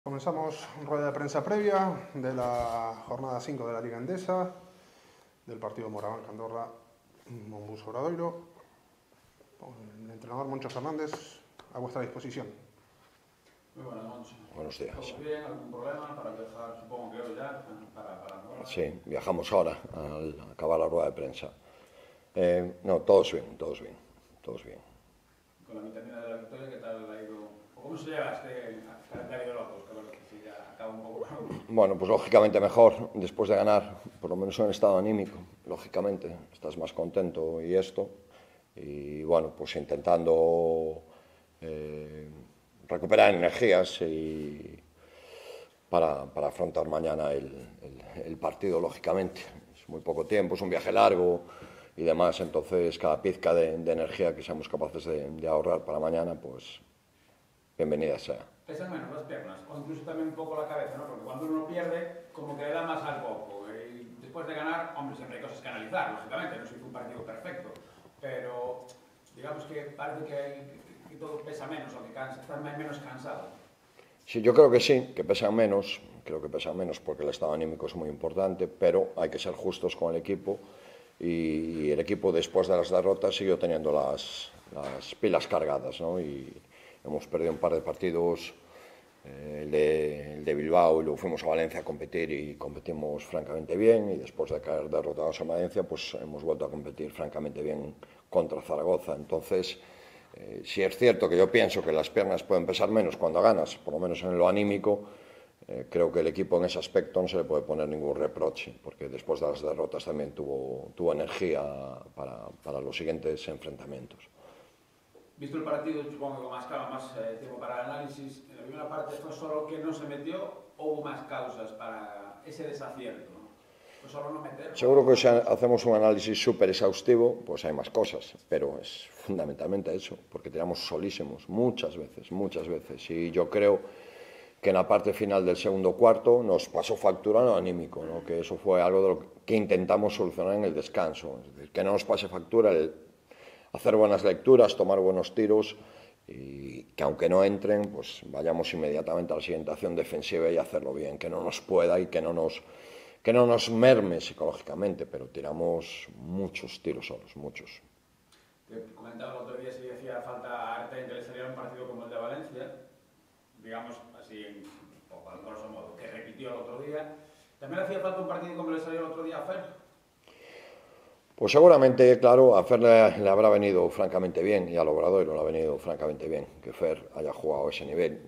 Comenzamos rueda de prensa previa de la jornada 5 de la Liga Endesa, del partido Moraván Andorra Monbus Obradoiro. El entrenador Moncho Fernández, a vuestra disposición. Muy buenas, Moncho. Buenos días. ¿Todo bien? ¿Algún problema para viajar? Supongo que hoy ya, para Andorra. Sí, viajamos ahora al acabar la rueda de prensa. No, todos bien. Con la vitamina de la victoria, ¿qué tal ha ido? ¿Cómo se lleva este calendario de locos? Que bueno, que si ya acaba un poco. Bueno, pues lógicamente mejor después de ganar, por lo menos en estado anímico. Lógicamente, estás más contento y esto. Y bueno, pues intentando recuperar energías y para afrontar mañana el partido, lógicamente. Es muy poco tiempo, es un viaje largo y demás, entonces cada pizca de energía que seamos capaces de ahorrar para mañana, pues bienvenida sea. Pesan menos las piernas, o incluso también un poco la cabeza, ¿no? Porque cuando uno pierde, como que le da más al coco. Y después de ganar, hombre, siempre hay cosas que analizar, lógicamente, no soy un partido perfecto, pero digamos que parece que todo pesa menos, o que estás menos cansado. Sí, yo creo que sí, que pesan menos, porque el estado anímico es muy importante, pero hay que ser justos con el equipo y el equipo después de las derrotas siguió teniendo las pilas cargadas, ¿no? Y hemos perdido un par de partidos, el de Bilbao, y luego fuimos a Valencia a competir y competimos francamente bien, y después de caer derrotados en Valencia, pues hemos vuelto a competir francamente bien contra Zaragoza. Entonces, sí es cierto que yo pienso que las piernas pueden pesar menos cuando ganas, por lo menos en lo anímico. Creo que el equipo en ese aspecto no se le puede poner ningún reproche, porque después de las derrotas también tuvo energía para los siguientes enfrentamientos. Visto el partido, supongo que con más calma, más tiempo para el análisis, en la primera parte fue solo que no se metió o hubo más causas para ese desacierto, ¿no? Pues solo no meter. Seguro que si hacemos un análisis súper exhaustivo, pues hay más cosas, pero es fundamentalmente eso, porque tiramos solísimos muchas veces, y yo creo que en la parte final del segundo cuarto nos pasó factura lo anímico, ¿no? Que eso fue algo de lo que intentamos solucionar en el descanso, es decir, que no nos pase factura el hacer buenas lecturas, tomar buenos tiros y que aunque no entren, pues vayamos inmediatamente a la siguiente acción defensiva y hacerlo bien, que no nos pueda y que no nos merme psicológicamente, pero tiramos muchos tiros solos, muchos. Te comentaba el otro día si hacía falta a Arte que le saliera un partido como el de Valencia, digamos así, o al grosso modo, que repitió el otro día. ¿También hacía falta un partido como le salió el otro día a Fer? Pues seguramente, claro, a Fer le habrá venido francamente bien, y al Obradoiro le ha venido francamente bien que Fer haya jugado a ese nivel,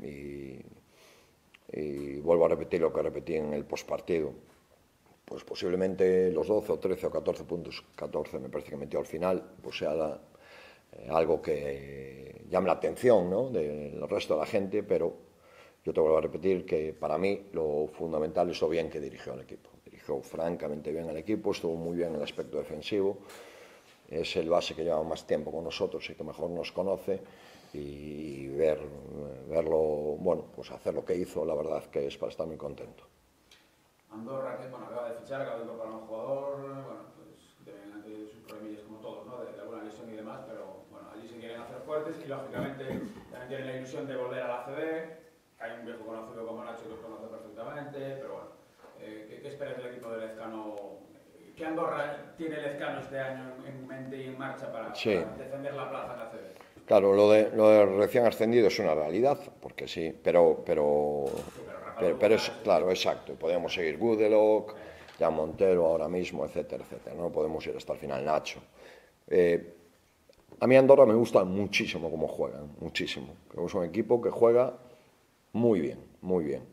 y vuelvo a repetir lo que repetí en el postpartido. Pues posiblemente los 12 o 13 o 14 puntos, 14 me parece que metió al final, pues sea algo que llame la atención, ¿no?, del resto de la gente, pero yo te vuelvo a repetir que para mí lo fundamental es lo bien que dirigió al equipo. Dirigió francamente bien al equipo, estuvo muy bien en el aspecto defensivo, es el base que lleva más tiempo con nosotros y que mejor nos conoce, y verlo, bueno, pues hacer lo que hizo, la verdad que es para estar muy contento. Andorra, que bueno, acaba de fichar, acaba de incorporar a un jugador, bueno, pues tienen sus problemillas como todos, ¿no? De alguna lesión y demás, pero bueno, allí se quieren hacer fuertes y lógicamente también tienen la ilusión de volver a la ACB. Hay un viejo conocido como Nacho que los conoce perfectamente, pero bueno, ¿qué esperas del equipo de Lezcano? ¿Qué Andorra tiene Lezcano este año en mente y en marcha para defender la plaza en la ACB? Claro, lo de recién ascendido es una realidad, porque sí, pero es claro, exacto. Podemos seguir Gudelok, Jan Montero ahora mismo, etcétera, etcétera. No podemos ir hasta el final, Nacho. A mí Andorra me gusta muchísimo cómo juegan, muchísimo. Creo que es un equipo que juega muy bien, muy bien.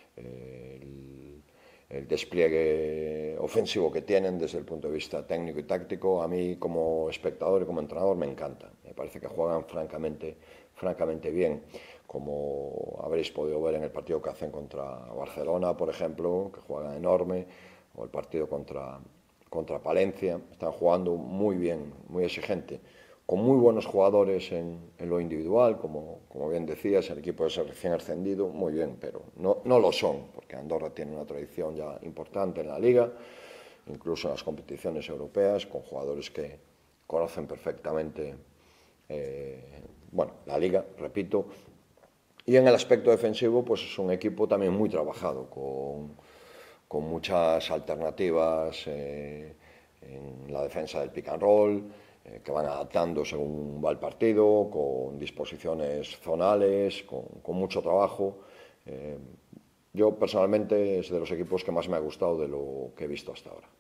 El despliegue ofensivo que tienen desde el punto de vista técnico y táctico, a mí como espectador y como entrenador me encanta. Me parece que juegan francamente bien, como habréis podido ver en el partido que hacen contra Barcelona, por ejemplo, que juegan enorme, o el partido contra Palencia. Están jugando muy bien, muy exigente, con muy buenos jugadores en lo individual, como bien decías, el equipo es recién ascendido, muy bien, pero no lo son, porque Andorra tiene una tradición ya importante en la Liga, incluso en las competiciones europeas, con jugadores que conocen perfectamente la Liga, repito, Y en el aspecto defensivo, pues es un equipo también muy trabajado, con muchas alternativas en la defensa del pick and roll, que van adaptando según va el partido, con disposiciones zonales, con mucho trabajo. Yo personalmente es de los equipos que más me ha gustado de lo que he visto hasta ahora.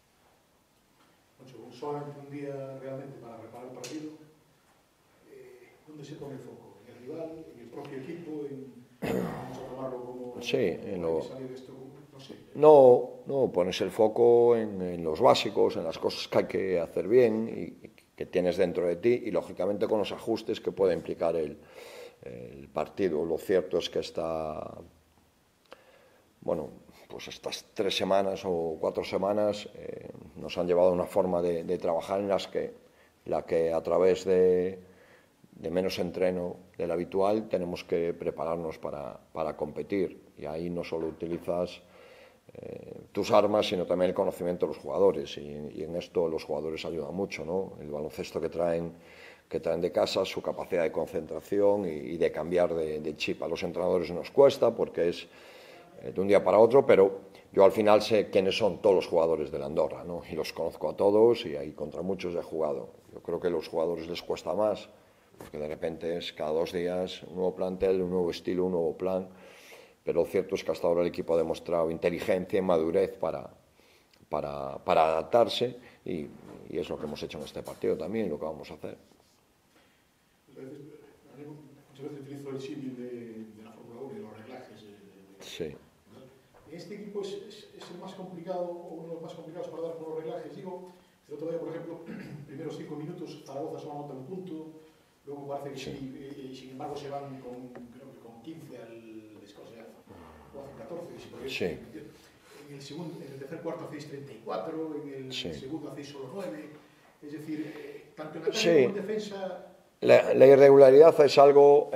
Solamente un día realmente para preparar el partido, ¿dónde se pone el foco? ¿En el rival? ¿En el propio equipo? ¿Vamos a tomarlo como sí, salir de esto? No sé. No, pones el foco en los básicos, en las cosas que hay que hacer bien y que tienes dentro de ti, y lógicamente con los ajustes que puede implicar el partido. Lo cierto es que pues estas 3 semanas o 4 semanas nos han llevado a una forma de trabajar en la que a través de menos entreno del habitual tenemos que prepararnos para competir, y ahí no solo utilizas tus armas, sino también el conocimiento de los jugadores, y en esto los jugadores ayudan mucho, ¿no? El baloncesto que traen de casa, su capacidad de concentración y de cambiar de chip. A los entrenadores nos cuesta porque es de un día para otro, pero yo al final sé quiénes son todos los jugadores de la Andorra, ¿no? Y los conozco a todos, y ahí contra muchos he jugado. Yo creo que a los jugadores les cuesta más, porque de repente es cada 2 días un nuevo plantel, un nuevo estilo, un nuevo plan, pero lo cierto es que hasta ahora el equipo ha demostrado inteligencia y madurez para adaptarse, y es lo que hemos hecho en este partido también, lo que vamos a hacer. Muchas veces utilizo el símil de la Fórmula 1 y los reglajes. Sí. Este equipo es el más complicado, o uno de los más complicados para dar con los reglajes. Digo, el otro día, por ejemplo, primeros 5 minutos, Zaragoza solo anota un punto, luego parece que sí, sin embargo se van creo que con 15 al descanso, o hacen 14, sí. En el tercer cuarto hacéis 34, en el segundo hacéis solo 9, es decir, tanto en ataque como en defensa... La irregularidad es algo,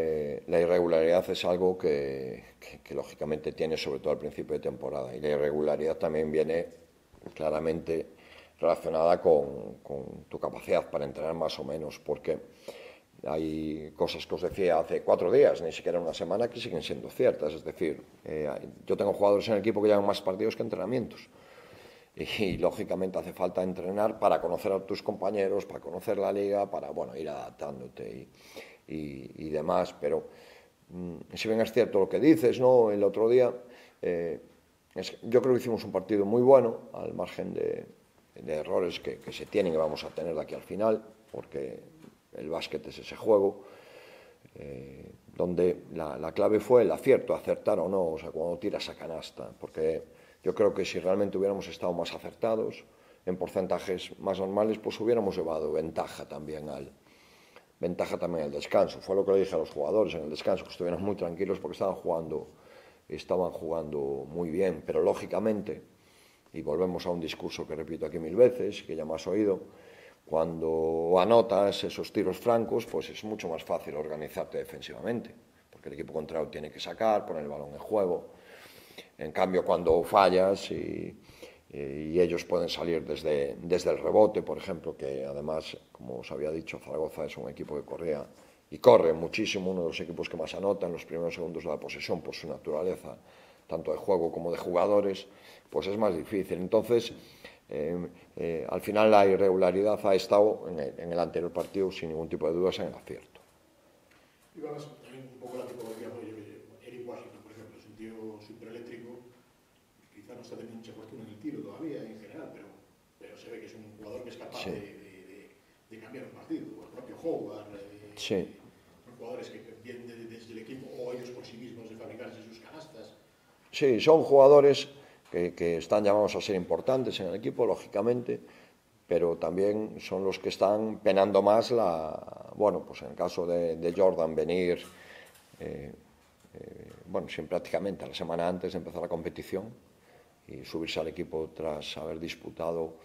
que lógicamente tiene sobre todo al principio de temporada, y la irregularidad también viene claramente relacionada con tu capacidad para entrenar más o menos, porque hay cosas que os decía hace 4 días, ni siquiera una semana, que siguen siendo ciertas. Es decir, yo tengo jugadores en el equipo que llevan más partidos que entrenamientos. Y lógicamente hace falta entrenar para conocer a tus compañeros, para conocer la liga, para ir adaptándote y demás. Pero si bien es cierto lo que dices, ¿no? El otro día yo creo que hicimos un partido muy bueno, al margen de errores que se tienen y vamos a tener de aquí al final, porque el básquet es ese juego donde la clave fue el acierto, acertar o no, o sea, cuando tiras a canasta, porque yo creo que si realmente hubiéramos estado más acertados, en porcentajes más normales, pues hubiéramos llevado ventaja también al descanso. Fue lo que le dije a los jugadores en el descanso, que estuvieran muy tranquilos porque estaban jugando muy bien, pero lógicamente, y volvemos a un discurso que repito aquí 1000 veces, que ya me has oído, cuando anotas esos tiros francos, pues es mucho más fácil organizarte defensivamente, porque el equipo contrario tiene que sacar, poner el balón en juego. En cambio, cuando fallas y ellos pueden salir desde el rebote, por ejemplo, que además, como os había dicho, Zaragoza es un equipo que corre muchísimo, uno de los equipos que más anota en los primeros segundos de la posesión por su naturaleza, tanto de juego como de jugadores, pues es más difícil. Entonces, al final la irregularidad ha estado en el anterior partido sin ningún tipo de dudas en el acierto. Y vamos también un poco la tipología, Eric Washington, por ejemplo, es un tío súper eléctrico, quizá no está teniendo mucha fortuna en el tiro todavía en general, pero se ve que es un jugador que es capaz de cambiar un partido, o el propio Howard, son jugadores que vienen desde el equipo o ellos por sí mismos de fabricarse sus canastas. Sí, son jugadores que están llamados a ser importantes en el equipo, lógicamente, pero también son los que están penando más pues en el caso de Jordan venir sin prácticamente a la semana antes de empezar la competición y subirse al equipo tras haber disputado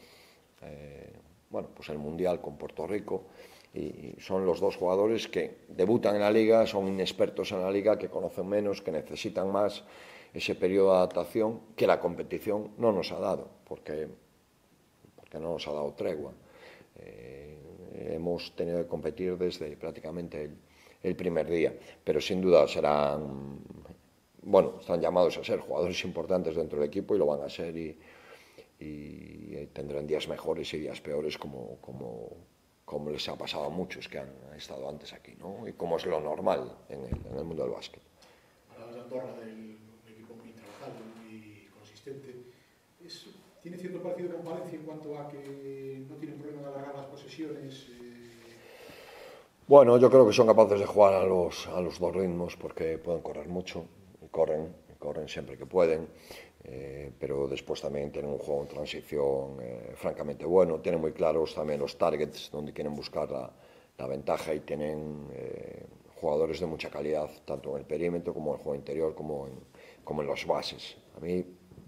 el Mundial con Puerto Rico, y son los 2 jugadores que debutan en la liga, son inexpertos en la liga, que conocen menos, que necesitan más ese periodo de adaptación que la competición no nos ha dado, porque no nos ha dado tregua. Hemos tenido que competir desde prácticamente el primer día, pero sin duda serán, bueno, están llamados a ser jugadores importantes dentro del equipo y lo van a ser y tendrán días mejores y días peores como les ha pasado a muchos que han estado antes aquí, ¿no? Y como es lo normal en el mundo del básquet. Hablabas de Andorra, del equipo muy trabajado, muy consistente. ¿Tiene cierto parecido con Valencia en cuanto a que no tienen problema de alargar las posesiones? Bueno, yo creo que son capaces de jugar a los dos ritmos porque pueden correr mucho, y corren siempre que pueden, pero después también tienen un juego en transición francamente bueno, tienen muy claros también los targets donde quieren buscar la ventaja y tienen jugadores de mucha calidad, tanto en el perímetro como en el juego interior, como en los bases. A mí,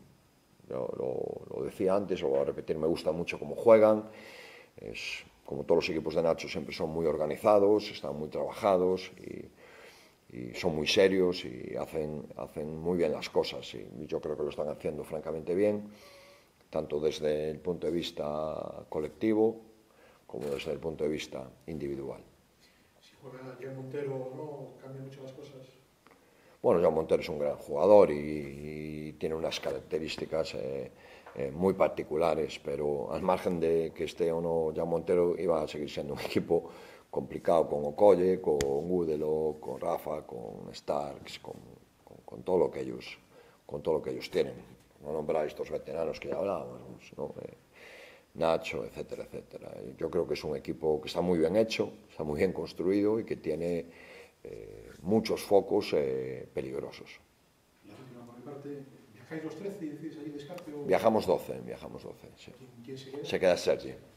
lo decía antes, lo voy a repetir, me gusta mucho cómo juegan. Como todos los equipos de Nacho, siempre son muy organizados, están muy trabajados y son muy serios y hacen muy bien las cosas. Y yo creo que lo están haciendo francamente bien, tanto desde el punto de vista colectivo como desde el punto de vista individual. Si juega Joan Montero o no, ¿cambian mucho las cosas? Bueno, Joan Montero es un gran jugador y tiene unas características muy particulares, pero al margen de que esté o no Joan Montero, iba a seguir siendo un equipo complicado con Okoye, con Gudelo, con Rafa, con Starks, con todo lo que ellos tienen. No nombrar estos veteranos que ya hablábamos, ¿no? Nacho, etcétera, etcétera. Yo creo que es un equipo que está muy bien hecho, está muy bien construido y que tiene muchos focos peligrosos. La última por mi parte, ¿viajáis los 13 y decís allí descarte? O... Viajamos 12, sí. ¿Quién se queda? Se queda Sergi.